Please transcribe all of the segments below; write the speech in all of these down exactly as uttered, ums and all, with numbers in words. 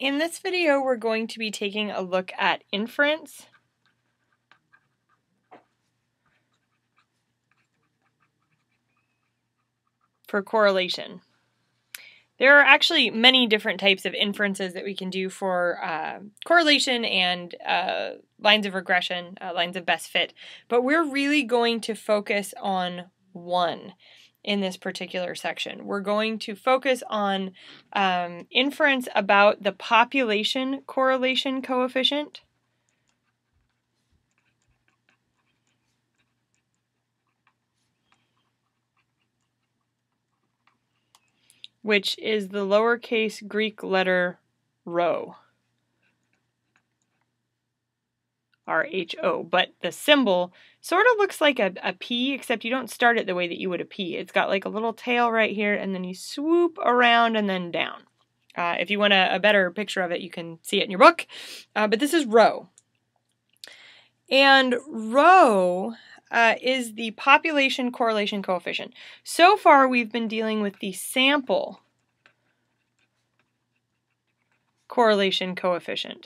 In this video, we're going to be taking a look at inference, for correlation. There are actually many different types of inferences that we can do for uh, correlation and uh, lines of regression, uh, lines of best fit, but we're really going to focus on one in this particular section. We're going to focus on um, inference about the population correlation coefficient, which is the lowercase Greek letter rho, R H O, but the symbol sort of looks like a, a P, except you don't start it the way that you would a P. It's got like a little tail right here, and then you swoop around and then down. Uh, if you want a, a better picture of it, you can see it in your book, uh, but this is rho. And rho uh, is the population correlation coefficient. So far, we've been dealing with the sample correlation coefficient,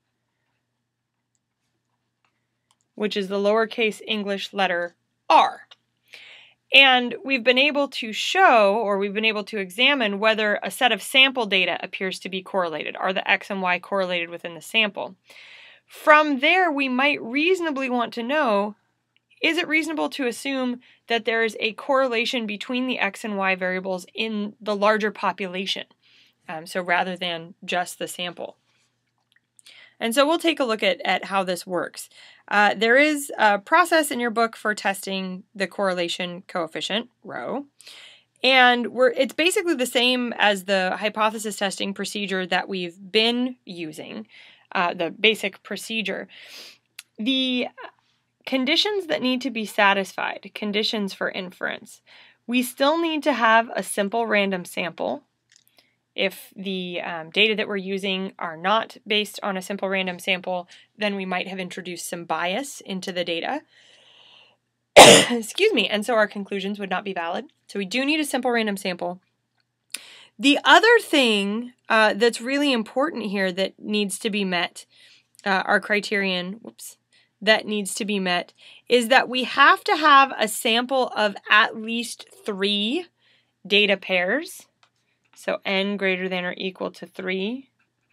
which is the lowercase English letter r. And we've been able to show, or we've been able to examine whether a set of sample data appears to be correlated. Are the x and y correlated within the sample? From there, we might reasonably want to know, is it reasonable to assume that there is a correlation between the x and y variables in the larger population? Um, so rather than just the sample. And so we'll take a look at, at how this works. Uh, there is a process in your book for testing the correlation coefficient, rho, and we're, it's basically the same as the hypothesis testing procedure that we've been using, uh, the basic procedure. The conditions that need to be satisfied, conditions for inference, we still need to have a simple random sample. If the um, data that we're using are not based on a simple random sample, then we might have introduced some bias into the data. Excuse me, and so our conclusions would not be valid. So we do need a simple random sample. The other thing uh, that's really important here that needs to be met, uh, our criterion, whoops, that needs to be met, is that we have to have a sample of at least three data pairs. So n greater than or equal to three.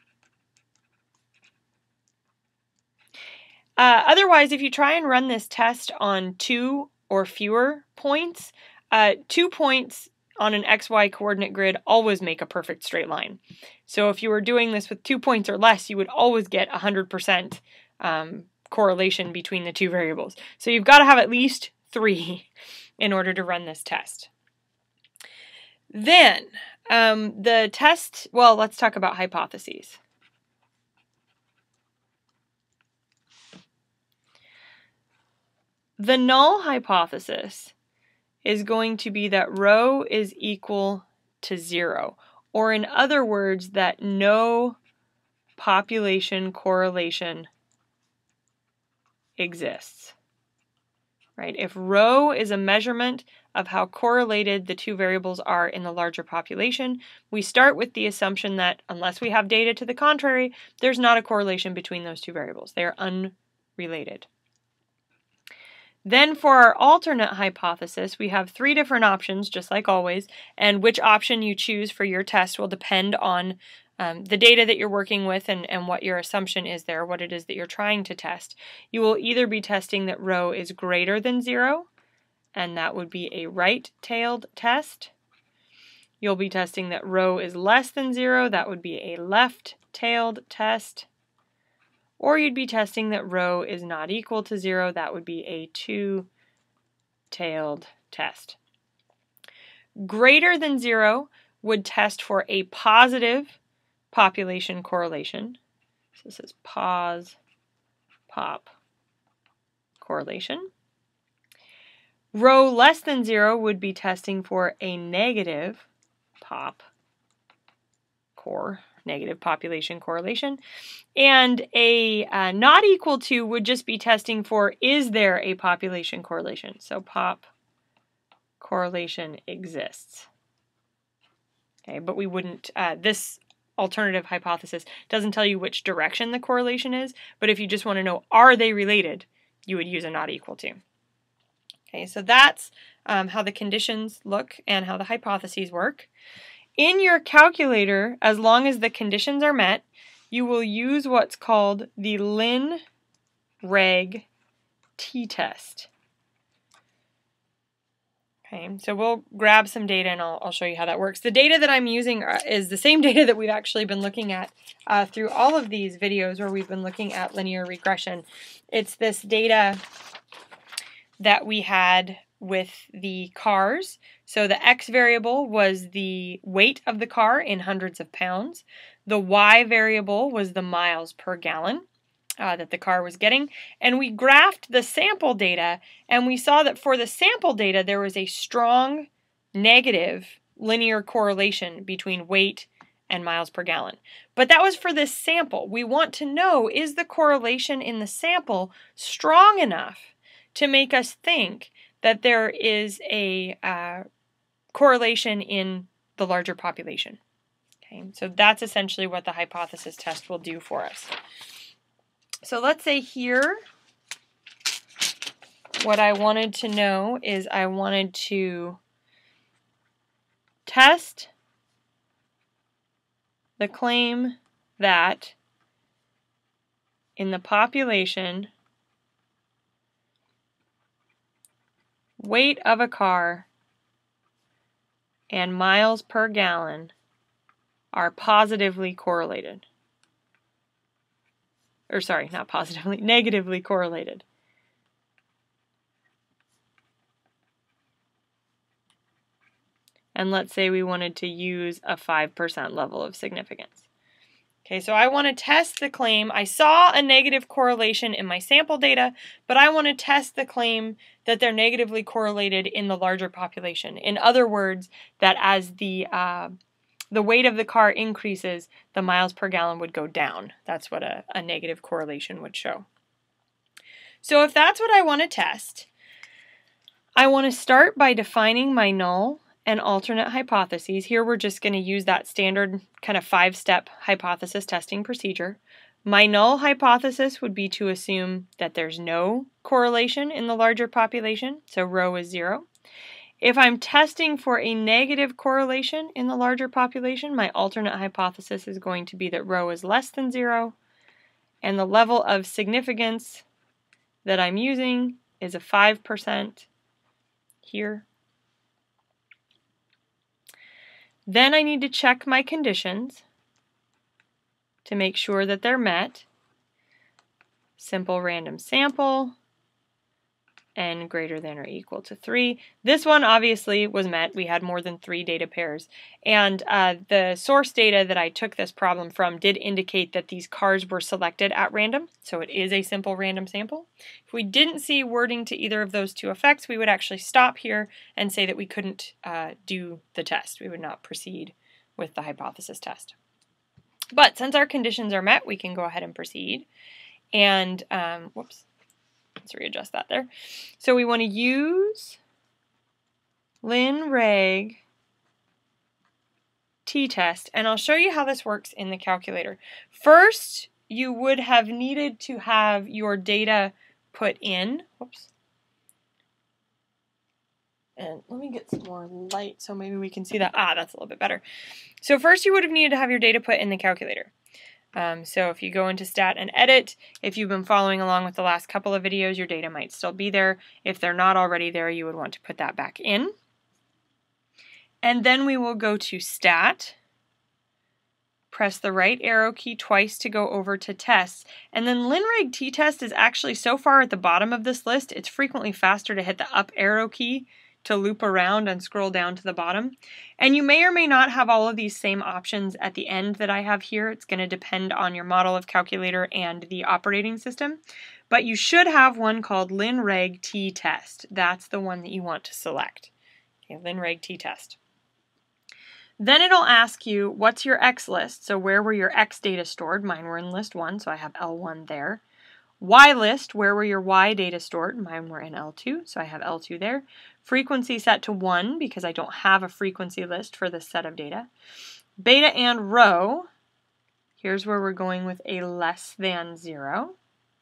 Uh, otherwise, if you try and run this test on two or fewer points, uh, two points on an X Y coordinate grid always make a perfect straight line. So if you were doing this with two points or less, you would always get one hundred percent um, correlation between the two variables. So you've got to have at least three in order to run this test. Then, um, the test, well, let's talk about hypotheses. The null hypothesis is going to be that rho is equal to zero, or in other words, that no population correlation exists. Right? If rho is a measurement of how correlated the two variables are in the larger population, we start with the assumption that unless we have data to the contrary, there's not a correlation between those two variables. They are unrelated. Then for our alternate hypothesis, we have three different options, just like always, and which option you choose for your test will depend on um, the data that you're working with and, and what your assumption is there, what it is that you're trying to test. You will either be testing that rho is greater than zero, and that would be a right-tailed test. You'll be testing that rho is less than zero, that would be a left-tailed test. Or you'd be testing that rho is not equal to zero, that would be a two-tailed test. Greater than zero would test for a positive population correlation. So this is pos, pop, correlation. Rho less than zero would be testing for a negative pop, core, negative population correlation. And a uh, not equal to would just be testing for, is there a population correlation? So pop correlation exists. Okay, but we wouldn't, uh, this alternative hypothesis. Doesn't tell you which direction the correlation is, but if you just want to know, are they related, you would use a not equal to. Okay, so that's um, how the conditions look and how the hypotheses work. In your calculator, as long as the conditions are met, you will use what's called the Lin-Reg t-test. Okay, so we'll grab some data and I'll, I'll show you how that works. The data that I'm using is the same data that we've actually been looking at uh, through all of these videos where we've been looking at linear regression. It's this data that we had with the cars. So the X variable was the weight of the car in hundreds of pounds. The Y variable was the miles per gallon uh, that the car was getting. And we graphed the sample data, and we saw that for the sample data, there was a strong negative linear correlation between weight and miles per gallon. But that was for this sample. We want to know, is the correlation in the sample strong enough to make us think that there is a uh, correlation in the larger population. Okay, so that's essentially what the hypothesis test will do for us. So let's say here, what I wanted to know is I wanted to test the claim that in the population, weight of a car and miles per gallon are positively correlated. Or sorry, not positively, negatively correlated. And let's say we wanted to use a five percent level of significance. Okay, so I want to test the claim. I saw a negative correlation in my sample data, but I want to test the claim that they're negatively correlated in the larger population. In other words, that as the uh, the weight of the car increases, the miles per gallon would go down. That's what a, a negative correlation would show. So if that's what I want to test, I want to start by defining my null and alternate hypotheses. Here we're just going to use that standard kind of five-step hypothesis testing procedure. My null hypothesis would be to assume that there's no correlation in the larger population, so rho is zero. If I'm testing for a negative correlation in the larger population, my alternate hypothesis is going to be that rho is less than zero, and the level of significance that I'm using is a five percent here. Then I need to check my conditions to make sure that they're met. Simple random sample, n greater than or equal to three. This one obviously was met. We had more than three data pairs. And uh, the source data that I took this problem from did indicate that these cars were selected at random, so it is a simple random sample. If we didn't see wording to either of those two effects, we would actually stop here and say that we couldn't uh, do the test. We would not proceed with the hypothesis test. But since our conditions are met, we can go ahead and proceed. And, um, whoops. Let's readjust that there. So we want to use Lin-Reg t-test, and I'll show you how this works in the calculator. First, you would have needed to have your data put in. Whoops. And let me get some more light so maybe we can see that. Ah, that's a little bit better. So first you would have needed to have your data put in the calculator. Um, so if you go into Stat and Edit, if you've been following along with the last couple of videos, your data might still be there. If they're not already there, you would want to put that back in. And then we will go to Stat, press the right arrow key twice to go over to Tests, and then Lin-Reg t-test is actually so far at the bottom of this list, it's frequently faster to hit the up arrow key to loop around and scroll down to the bottom. And you may or may not have all of these same options at the end that I have here. It's going to depend on your model of calculator and the operating system. But you should have one called Lin-Reg t-test. That's the one that you want to select. Okay, Lin-Reg t-test. Then it'll ask you, what's your X list? So where were your X data stored? Mine were in list one, so I have L one there. Y list, where were your Y data stored? Mine were in L two, so I have L two there. Frequency set to one because I don't have a frequency list for this set of data. Beta and rho, Here's where we're going with a less than zero.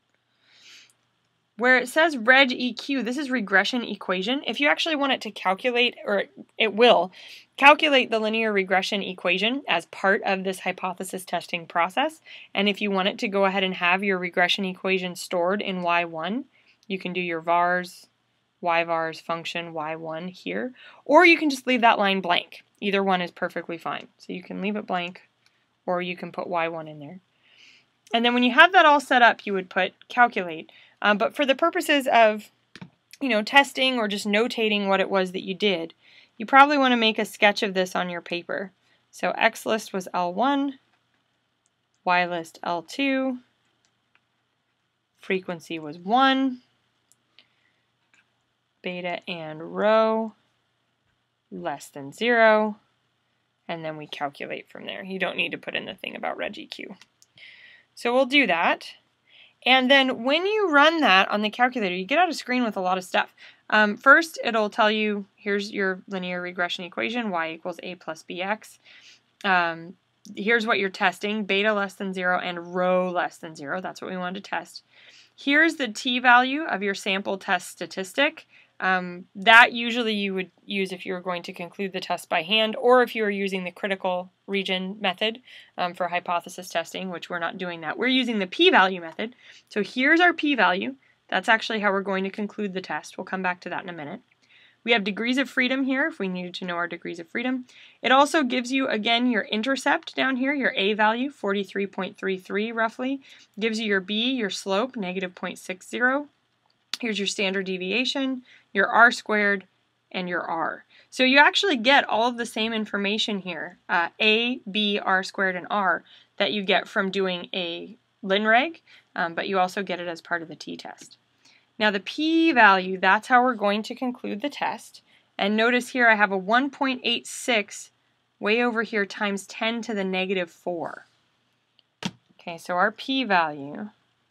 Where it says reg E Q, this is regression equation. If you actually want it to calculate, or it will, calculate the linear regression equation as part of this hypothesis testing process. And if you want it to go ahead and have your regression equation stored in Y one, you can do your vars, Y vars function Y one here, or you can just leave that line blank. Either one is perfectly fine. So you can leave it blank, or you can put Y one in there. And then when you have that all set up, you would put calculate. Um, but for the purposes of, you know, testing or just notating what it was that you did, you probably want to make a sketch of this on your paper. So X list was L one, Y list L two, frequency was one, beta and rho less than zero, and then we calculate from there. You don't need to put in the thing about reg E Q. So we'll do that. And then when you run that on the calculator, you get out a screen with a lot of stuff. Um, first, it'll tell you, here's your linear regression equation, y equals a plus bx. Um, here's what you're testing, beta less than zero and rho less than zero. That's what we wanted to test. Here's the t-value of your sample test statistic. Um, that usually you would use if you were going to conclude the test by hand, or if you were using the critical region method um, for hypothesis testing, which we're not doing that. We're using the p-value method. So here's our p-value. That's actually how we're going to conclude the test. We'll come back to that in a minute. We have degrees of freedom here if we needed to know our degrees of freedom. It also gives you, again, your intercept down here, your a value, forty-three point three three roughly. Gives you your b, your slope, negative zero point six zero. Here's your standard deviation, your r squared, and your r. So you actually get all of the same information here, uh, a, b, r squared, and r, that you get from doing a linreg, um, but you also get it as part of the t-test. Now the p-value, that's how we're going to conclude the test. And notice here I have a one point eight six way over here times ten to the negative four. Okay, so our p-value,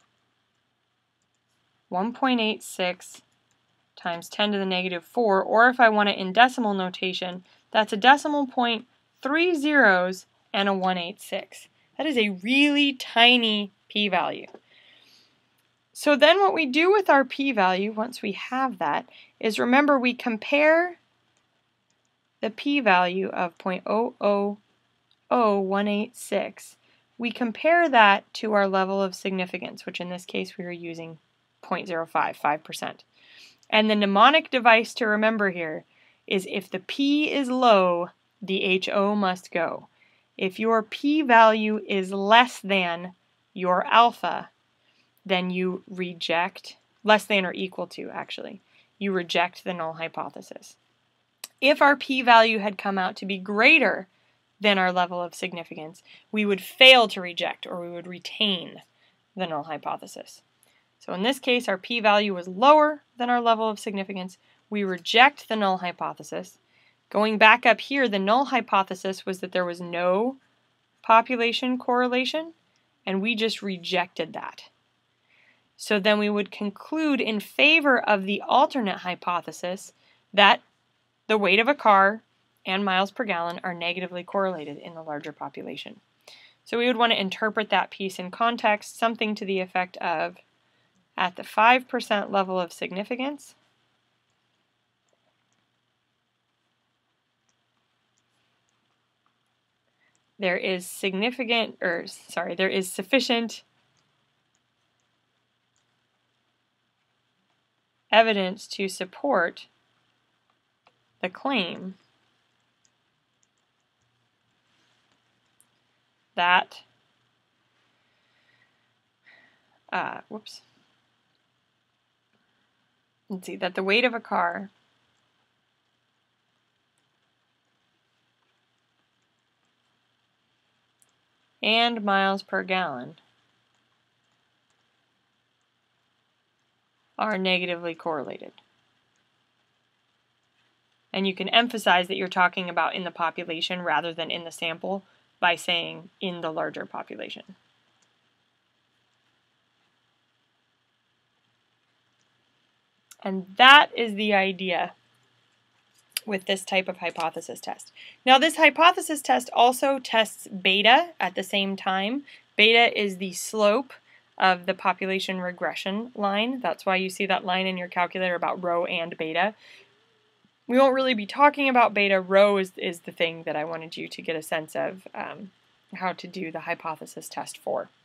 one point eight six times ten to the negative four, or if I want it in decimal notation, that's a decimal point, three zeros, and a one eighty-six. That is a really tiny p-value. So then what we do with our p-value, once we have that, is remember we compare the p-value of zero point zero zero zero one eight six. We compare that to our level of significance, which in this case we were using zero point zero five, five percent. And the mnemonic device to remember here is if the p is low, the H O must go. If your p-value is less than your alpha, then you reject, less than or equal to actually, you reject the null hypothesis. If our p-value had come out to be greater than our level of significance, we would fail to reject, or we would retain the null hypothesis. So in this case, our p-value was lower than our level of significance. We reject the null hypothesis. Going back up here, the null hypothesis was that there was no population correlation, and we just rejected that. So then we would conclude in favor of the alternate hypothesis that the weight of a car and miles per gallon are negatively correlated in the larger population. So we would want to interpret that piece in context, something to the effect of, at the five percent level of significance, there is significant, or sorry, there is sufficient evidence to support the claim that, uh, whoops, let's see, that the weight of a car and miles per gallon are negatively correlated. And you can emphasize that you're talking about in the population rather than in the sample by saying in the larger population. And that is the idea with this type of hypothesis test. Now this hypothesis test also tests beta at the same time. Beta is the slope of the population regression line. That's why you see that line in your calculator about rho and beta. We won't really be talking about beta. Rho is, is the thing that I wanted you to get a sense of um, how to do the hypothesis test for.